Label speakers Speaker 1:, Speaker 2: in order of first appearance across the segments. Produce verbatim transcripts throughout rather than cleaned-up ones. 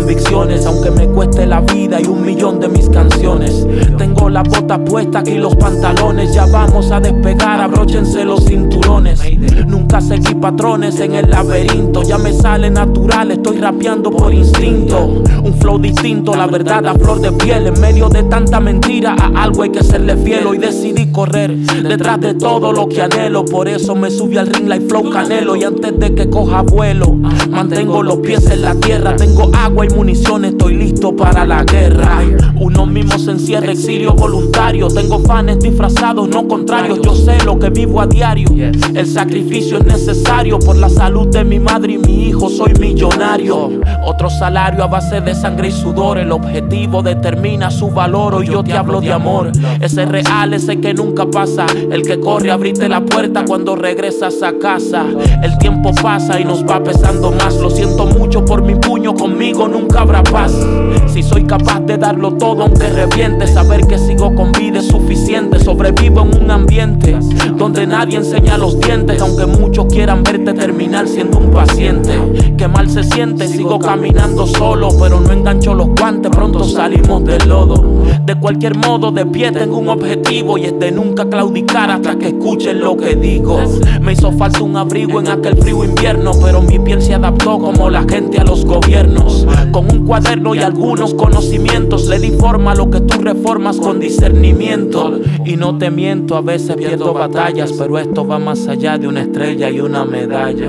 Speaker 1: convicciones, aunque me cueste la vida y un millón de mis canciones. Tengo las botas puestas aquí los pantalones, ya vamos a despegar, abróchense los cinturones. Nunca seguí patrones en el laberinto, ya me sale natural, estoy rapeando por instinto. Un flow distinto, la verdad a flor de piel. En medio de tanta mentira a algo hay que serle fiel. Hoy decidí correr detrás de todo lo que anhelo, por eso me subí al ring like Flow Canelo. Y antes de que coja vuelo, mantengo los pies en la tierra. Tengo agua y municiones, estoy listo para la guerra. Uno mismo se encierra, exilio voluntario. Tengo fans disfrazados, no contrarios. Yo sé lo que vivo a diario. El sacrificio es necesario por la salud de mi madre y mi hijo. Soy millonario. Otro salario a base de sangre y sudor. El objetivo determina su valor. Hoy yo te hablo de amor. Ese real, ese que nunca pasa. El que corre a abrirte la puerta cuando regresas a casa. El tiempo pasa y nos va pesando más. Lo siento mucho por mi puño, conmigo nunca habrá paz. Si soy capaz de darlo todo aunque reviente, saber que sigo con vida es suficiente. Sobrevivo en un ambiente donde nadie enseña los dientes, aunque muchos quieran verte terminar siendo un paciente. Qué mal se siente, sigo caminando solo, pero no engancho los guantes, pronto salimos del lodo. De cualquier modo de pie tengo un objetivo, y es de nunca claudicar hasta que escuchen lo que digo. Me hizo falta un abrigo en aquel frío invierno, pero mi piel se adaptó como la gente a los gobiernos. Con un cuaderno y algunos conocimientos le di forma a lo que tú reformas con discernimiento. Y no te miento, a veces pierdo batallas, pero esto va más allá de una estrella y una medalla.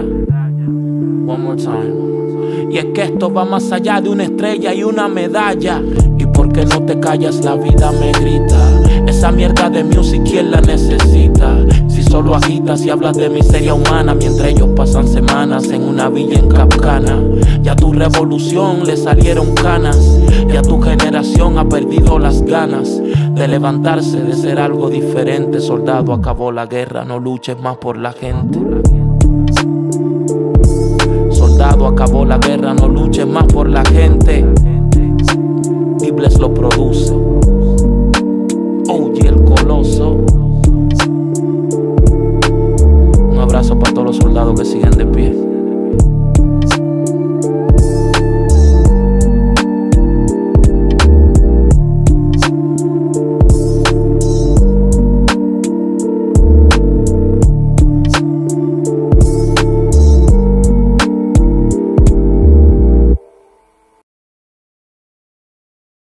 Speaker 1: One more time. Y es que esto va más allá de una estrella y una medalla. Y porque no te callas, la vida me grita. Esa mierda de music, ¿quién la necesita? Si solo agitas y hablas de miseria humana, mientras ellos pasan semanas en una villa en Capcana. Ya a tu revolución le salieron canas, ya tu generación ha perdido las ganas de levantarse, de ser algo diferente. Soldado, acabó la guerra, no luches más por la gente. Soldado, acabó la guerra, no luches más por la gente.